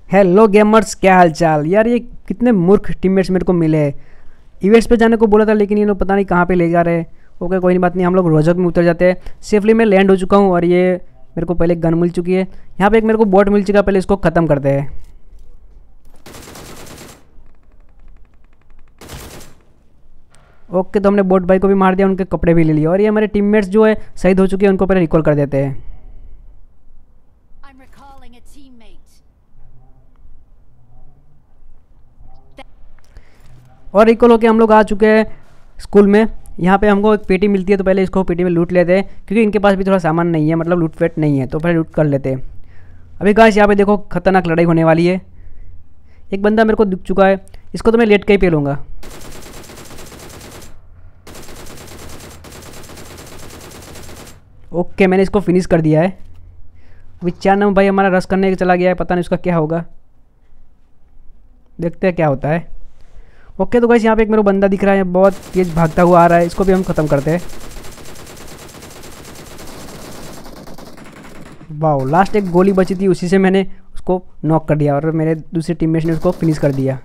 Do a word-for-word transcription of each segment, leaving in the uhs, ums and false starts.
Hello gamers, क्या हाल चाल यार। ये कितने मूर्ख टीममेट्स मेरे को मिले हैं। इवेंट्स पे जाने को बोला था लेकिन ये लोग पता नहीं कहाँ पे ले जा रहे हैं। ओके कोई नहीं, बात नहीं, हम लोग रोजक में उतर जाते हैं। सेफली मैं लैंड हो चुका हूँ और ये मेरे को पहले गन मिल चुकी है। यहाँ पे एक मेरे को बोट मिल चुका है, पहले इसको ख़त्म करते हैं। ओके तो हमने बोट भाई को भी मार दिया, उनके कपड़े भी ले लिए और ये हमारे टीममेट्स जो है शहीद हो चुके हैं, उनको पहले रिकॉल कर देते हैं। और रिकॉल होके हम लोग आ चुके हैं स्कूल में। यहाँ पे हमको एक पेटी मिलती है तो पहले इसको पेटी में लूट लेते हैं, क्योंकि इनके पास भी थोड़ा सामान नहीं है, मतलब लूट फेट नहीं है, तो पहले लूट कर लेते हैं। अभी गाइस यहाँ पे देखो खतरनाक लड़ाई होने वाली है। एक बंदा मेरे को दिख चुका है, इसको तो मैं लेट के ही पेलूँगा। ओके मैंने इसको फिनिश कर दिया है। अभी चार नंबर भाई हमारा रश करने चला गया है, पता नहीं उसका क्या होगा, देखते हैं क्या होता है। ओके तो गाइस यहाँ पे एक मेरे को बंदा दिख रहा है, बहुत तेज भागता हुआ आ रहा है, इसको भी हम ख़त्म करते हैं। वाह, लास्ट एक गोली बची थी, उसी से मैंने उसको नॉक कर दिया और मेरे दूसरे टीममेट्स ने उसको फिनिश कर दिया।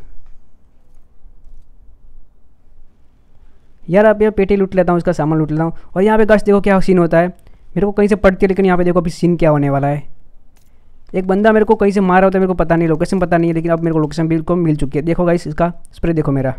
यार अब ये पेटी लूट लेता हूँ, उसका सामान लूट लेता हूँ। और यहाँ पे गाइस देखो क्या सीन होता है, मेरे को कहीं से पड़ती है, लेकिन यहाँ पे देखो अभी सीन क्या होने वाला है। एक बंदा मेरे को कहीं से मारा होता है, मेरे को पता नहीं, लोकेशन पता नहीं है, लेकिन अब मेरे को लोकेशन बिल्कुल मिल चुकी है। देखो गाइस इसका स्प्रे देखो मेरा,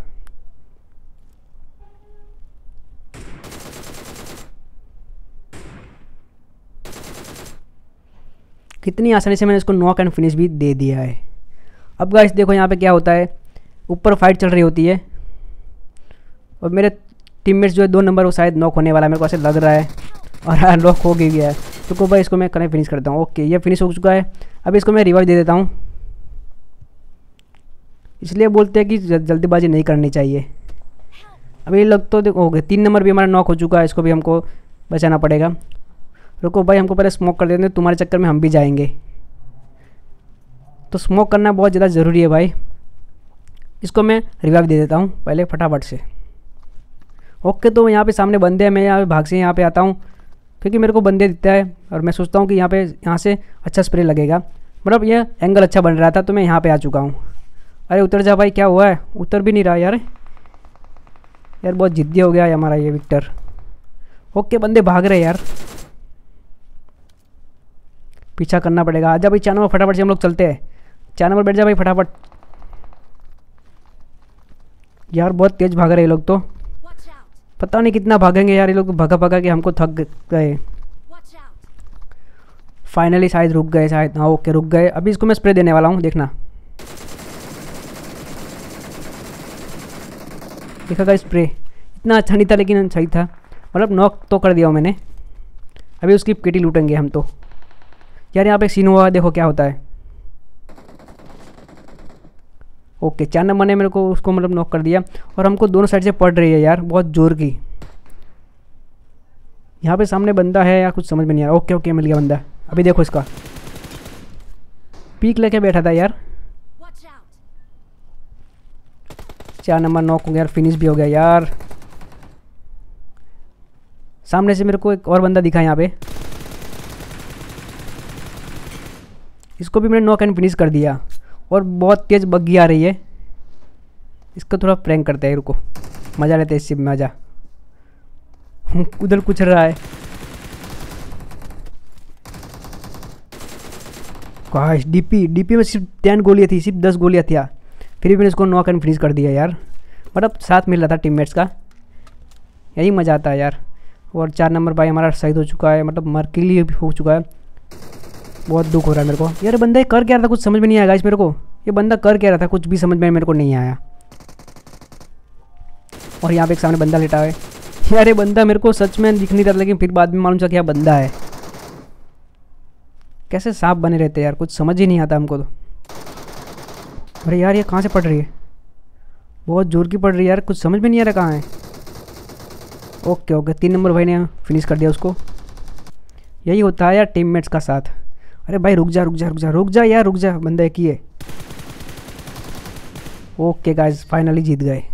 कितनी आसानी से मैंने इसको नॉक एंड फिनिश भी दे दिया है। अब गाइस देखो यहाँ पे क्या होता है, ऊपर फाइट चल रही होती है और मेरे टीममेट्स जो है दो नंबर वो शायद नॉक होने वाला है, मेरे को ऐसे लग रहा है, और हाँ नॉक हो गया है। तो भाई इसको मैं करें फिनिश करता हूँ। ओके ये फिनिश हो चुका है। अब इसको मैं रिवाइव दे देता हूँ, इसलिए बोलते हैं कि जल्दीबाजी नहीं करनी चाहिए। अभी ये लोग तो देखो हो गए, तीन नंबर भी हमारा नॉक हो चुका है, इसको भी हमको बचाना पड़ेगा। रुको भाई, हमको पहले स्मोक कर देते हैं, तुम्हारे चक्कर में हम भी जाएंगे। तो स्मोक करना बहुत ज़्यादा ज़रूरी है भाई। इसको मैं रिवाइव दे देता हूँ पहले फटाफट से। ओके तो यहाँ पे सामने बंदे हैं, मैं यहाँ पे भाग से यहाँ पे आता हूँ, क्योंकि मेरे को बंदे दिखता है और मैं सोचता हूँ कि यहाँ पे यहाँ से अच्छा स्प्रे लगेगा, मतलब ये एंगल अच्छा बन रहा था, तो मैं यहाँ पे आ चुका हूँ। अरे उतर जा भाई, क्या हुआ है, उतर भी नहीं रहा यार। यार बहुत जिद्दी हो गया है हमारा ये विक्टर। ओके बंदे भाग रहे यार, पीछा करना पड़ेगा। आजा भाई चार नंबर, फटाफट से हम लोग चलते हैं। चार नंबर बैठ जा भाई फटाफट। यार बहुत तेज़ भाग रहे ये लोग, तो पता नहीं कितना भागेंगे यार ये लोग, भगा भगा के हमको थक गए। फाइनली शायद रुक गए, शायद हाँ ओके रुक गए। अभी इसको मैं स्प्रे देने वाला हूँ, देखना। देखा का स्प्रे इतना अच्छा नहीं था लेकिन सही था, मतलब नॉक तो कर दिया हूँ मैंने। अभी उसकी पेटी लूटेंगे हम तो। यार यहाँ पे सीन हुआ, देखो क्या होता है। ओके चार नंबर ने मेरे को उसको मतलब नॉक कर दिया और हमको दोनों साइड से पड़ रही है यार बहुत ज़ोर की। यहाँ पे सामने बंदा है या कुछ समझ में नहीं आ रहा। ओके ओके मिल गया बंदा। अभी देखो इसका पीक लेके बैठा था यार। चार नंबर नॉक हो गया, फिनिश भी हो गया यार। सामने से मेरे को एक और बंदा दिखा यहाँ पे, इसको भी मैंने नॉक एंड फिनिश कर दिया। और बहुत तेज़ बग्गी आ रही है, इसको थोड़ा प्रैंक करते हैं, रुको मज़ा लेते हैं इससे मज़ा। उधर कुछ रहा है, काश डीपी डीपी में सिर्फ टेन गोलियाँ थी, सिर्फ दस गोलियाँ थी, फिर भी मैंने इसको नॉक एंड फिनिश कर दिया यार। मतलब साथ मिल रहा था टीममेट्स का, यही मज़ा आता है यार। और चार नंबर भाई हमारा शहीद हो चुका है, मतलब मर के लिए हो चुका है। बहुत दुख हो रहा है मेरे को यार। बंदा कर क्या रहा था कुछ समझ में नहीं आया गाइस मेरे को, ये बंदा कर क्या रहा था कुछ भी समझ में मेरे को नहीं आया। और यहाँ पे एक सामने बंदा लेटा है यार, ये बंदा मेरे को सच में दिख नहीं रहा, लेकिन फिर बाद में मालूम चला क्या बंदा है। कैसे सांप बने रहते हैं यार, कुछ समझ ही नहीं आता हमको तो। अरे यार ये कहाँ से पड़ रही है, बहुत जोर की पड़ रही है यार, कुछ समझ में नहीं आ रहा कहाँ है। ओके ओके तीन नंबर भाई ने फिनिश कर दिया उसको। यही होता है यार टीममेट्स का साथ। अरे भाई रुक जा रुक जा रुक जा रुक जा यार रुक जा, बंदा एक ही है। ओके गाइस फाइनली जीत गए।